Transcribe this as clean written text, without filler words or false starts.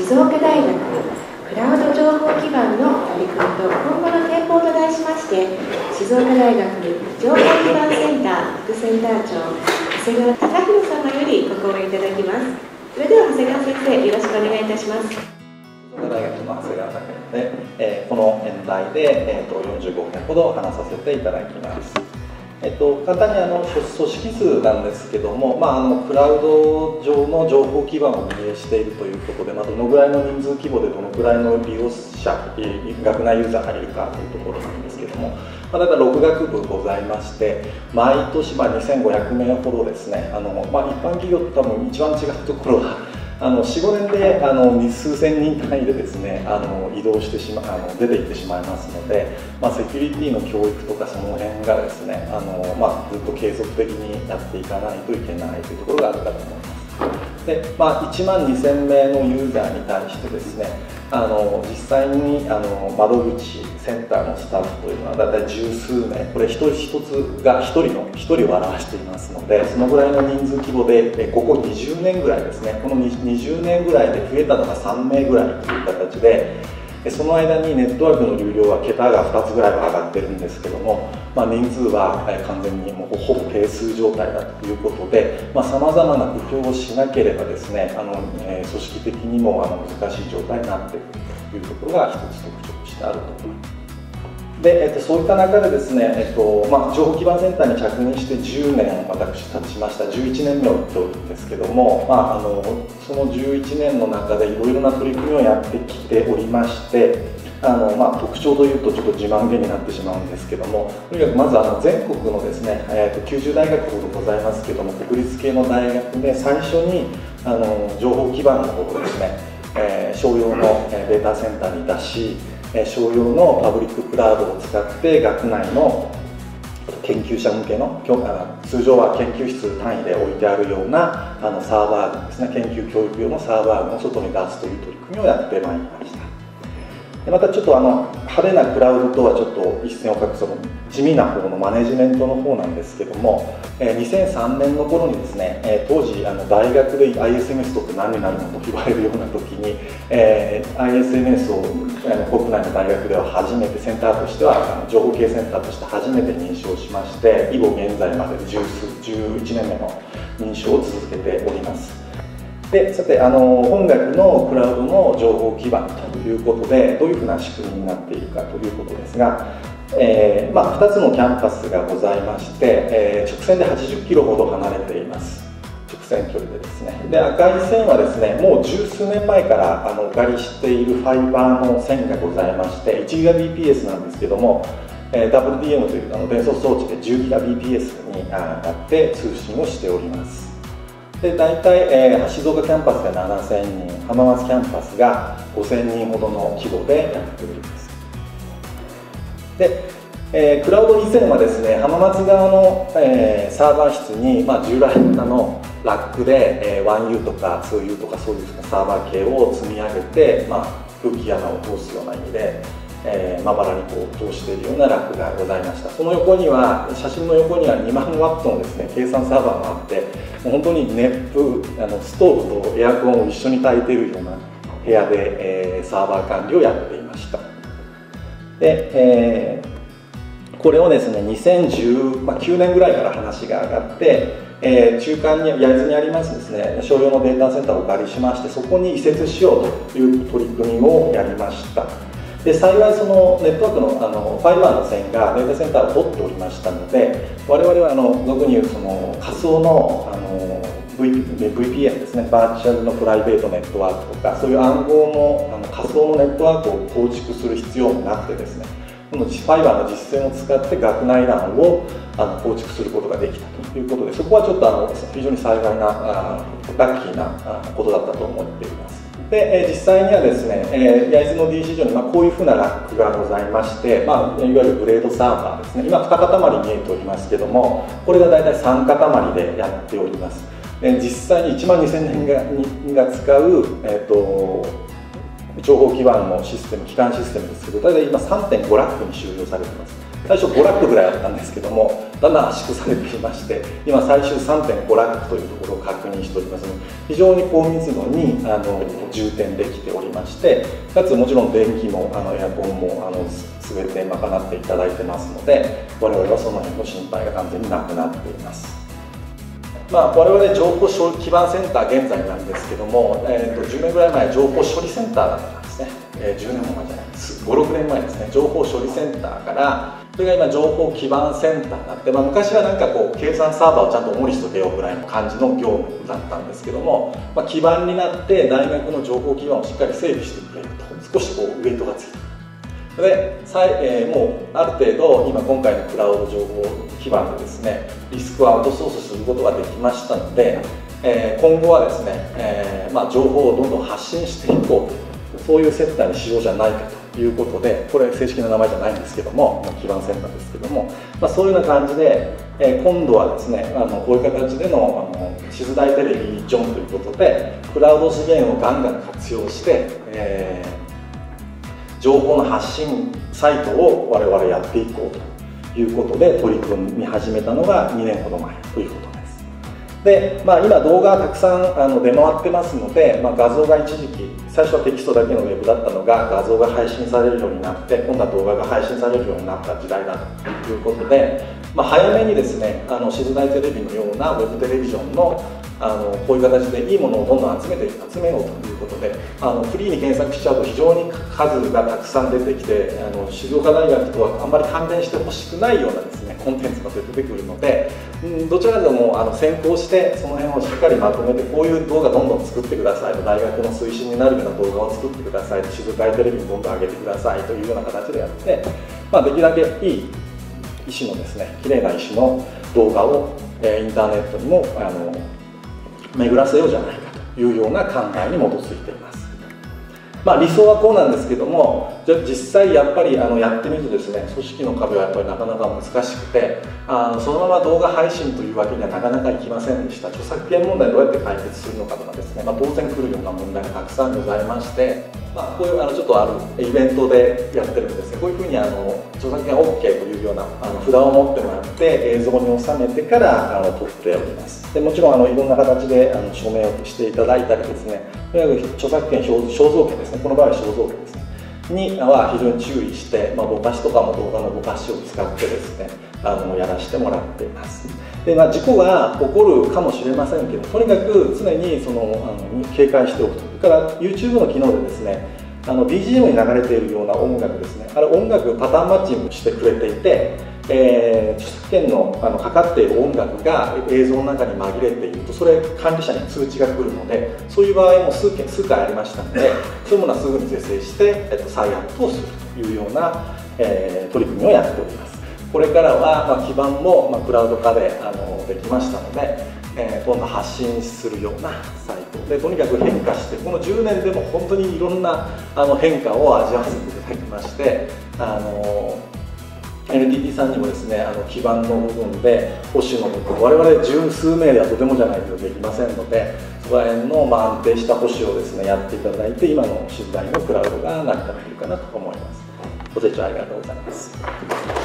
静岡大学クラウド情報基盤の取り組みと今後の展望と題しまして、静岡大学情報基盤センター副センター長長谷川貴弘様よりご講演いただきます。それでは長谷川先生、よろしくお願いいたします。 静岡大学の長谷川貴弘で、この演題で、45分ほど話させていただきます。簡単に組織数なんですけども、クラウド上の情報基盤を運営しているということで、どのぐらいの人数規模でどのぐらいの利用者、学内ユーザーがいるかというところなんですけども、だいたい6学部ございまして、毎年2500名ほどですね、一般企業と多分一番違うところは、4、5年で数千人単位でですね移動してしま出ていってしまいますので、セキュリティの教育とかその辺がですねずっと継続的にやっていかないといけないというところがあるかと思います。で、1万2000名のユーザーに対してですね実際に窓口センターのスタッフというのはだいたい十数名、これ一人一つが1人を表していますので、そのぐらいの人数規模でここ20年ぐらいですね、この20年ぐらいで増えたのが3名ぐらいという形で、その間にネットワークの流量は桁が2つぐらいは上がってるんですけども、人数は完全にもうほぼ定数状態だということで、さまざまな工夫をしなければですね組織的にも難しい状態になっているというところが一つ特徴としてあると思います。でそういった中でですね、情報基盤センターに着任して10年私経ちました。11年目を言っておるんですけども、その11年の中でいろいろな取り組みをやってきておりまして、特徴というとちょっと自慢げになってしまうんですけども、とにかくまず全国のですね、90大学ほどございますけども、国立系の大学で最初に情報基盤の方をですね、商用のデータセンターに出し、商用のパブリッククラウドを使って学内の研究者向けの通常は研究室単位で置いてあるようなサーバー群ですね、研究教育用のサーバー群を外に出すという取り組みをやってまいりました。またちょっと派手なクラウドとはちょっと一線を画す地味な方のマネジメントの方なんですけども、2003年の頃にですね、当時大学で ISMS とって何になるのと言われるような時に、ISMS を国内の大学では初めてセンターとしては情報系センターとして初めて認証しまして、以後現在まで11年目の認証を続けております。でさて本学のクラウドの情報基盤ということでどういうふうな仕組みになっているかということですが、2つのキャンパスがございまして、直線で80キロほど離れています。直線距離でですね。で赤い線はですねもう十数年前からお借りしているファイバーの線がございまして、 1GBps なんですけども、WDM という伝送装置で 10GBps になって通信をしております。で大体、静岡キャンパスで7000人、浜松キャンパスが5000人ほどの規模でやっております。で、クラウド2000はですね浜松側の、サーバー室に、従来型のラックで、1U とか 2U とかそういうサーバー系を積み上げて、空気穴を通すような意味でまばらに通しているようなラックがございました。その横には写真の横には2万ワットのですね計算サーバーがあって、もう本当に熱風ストーブとエアコンを一緒に焚いているような部屋で、サーバー管理をやっていました。で、これをですね2019年ぐらいから話が上がって、中間に焼津にありますですね商用のデータセンターをお借りしまして、そこに移設しようという取り組みをやりました。で幸いそのネットワークのファイバーの線がデータセンターを取っておりましたので、我々は俗に言うその仮想のVPN ですね、バーチャルのプライベートネットワークとか、そういう暗号の仮想のネットワークを構築する必要もなくてですね、このファイバーの実践を使って学内 LAN を構築することができたということで、そこはちょっと非常に幸いなラッキーなことだったと思っています。で実際にはですね、焼津の DC 上にこういうふうなラックがございまして、いわゆるブレードサーバーですね、今2塊見えておりますけども、これが大体3塊でやっております。実際に1万2000人が使う、情報基盤のシステム、基幹システムですけど、大体今 3.5 ラックに収容されています。 最初5ラックぐらいあったんですけども、だんだん圧縮されていまして、今最終 3.5 ラックというところを確認しておりますので、非常に高密度に充填できておりまして、かつもちろん電気もエアコンも全て賄っていただいてますので、我々はその辺の心配が完全になくなっています。我々情報基盤センター現在なんですけども、10年ぐらい前情報処理センターだったんですね。10年も前じゃないです、5、6年前ですね。情報処理センターから、それが今情報基盤センターになって、昔はなんかこう計算サーバーをちゃんと重りしとけよぐらいの感じの業務だったんですけども、基盤になって大学の情報基盤をしっかり整備してくれると、少しこうウエイトがついてくる。で、もうある程度今回のクラウド情報基盤でですね、リスクをアウトソースすることができましたので、今後はですね、情報をどんどん発信していこうと、そういうセンターにしようじゃないかということで、これ正式な名前じゃないんですけども、基盤センターですけども、そういうような感じで、今度はですね、こういう形での静大テレビジョンということで、クラウド資源をガンガン活用して、情報の発信サイトを我々やっていこうということで取り組み始めたのが2年ほど前ということです。で、今動画がたくさん出回ってますので、画像が一時期最初はテキストだけのウェブだったのが画像が配信されるようになって、今度は動画が配信されるようになった時代だということで、早めにですね、静大テレビのようなウェブテレビジョンのこういう形でいいものをどんどん集めようということで、フリーに検索しちゃうと非常に数がたくさん出てきて、静岡大学とはあんまり関連してほしくないようなですねコンテンツが出てくるので、どちらかというと先行してその辺をしっかりまとめて、こういう動画どんどん作ってくださいと、大学の推進になるような動画を作ってくださいと、静岡テレビにどんどん上げてくださいというような形でやって、できるだけいい石のですね、綺麗な石の動画をインターネットにも巡らせようじゃないかというような考えに基づいています。理想はこうなんですけども、じゃあ実際やっぱりやってみるとですね、組織の壁はやっぱりなかなか難しくて、そのまま動画配信というわけにはなかなかいきませんでした。著作権問題どうやって解決するのかとかですね、当然来るような問題がたくさんございまして、こういうちょっとイベントでやってるんですね。こういうふうに著作権 OK というような札を持ってもらって映像に収めてから撮っております。でもちろんいろんな形で署名をしていただいたりですね、とにかく著作権肖像権ですね、この場合は肖像権ですねには非常に注意して、ぼかしとかも動画のぼかしを使ってですねやらせてもらっています。で、事故が起こるかもしれませんけど、とにかく常に警戒しておくと。それから YouTube の機能でですね、BGM に流れているような音楽ですね、あれ音楽パターンマッチングしてくれていて、著作権のかかっている音楽が映像の中に紛れていると、それ管理者に通知が来るので、そういう場合も数回ありましたので、そういうものはすぐに是正して、再アップをするというような、取り組みをやっております。これからは、基盤も、クラウド化でできましたので、今度発信するようなサイトでとにかく変化して、この10年でも本当にいろんな変化を味わわせていただきまして、NTT さんにもですね、基盤の部分で保守の部分、我々十数名ではとてもじゃないとできませんので、そこら辺の安定した保守をですねやっていただいて、今の静大のクラウドが成り立っているかなと思います。ご清聴ありがとうございます。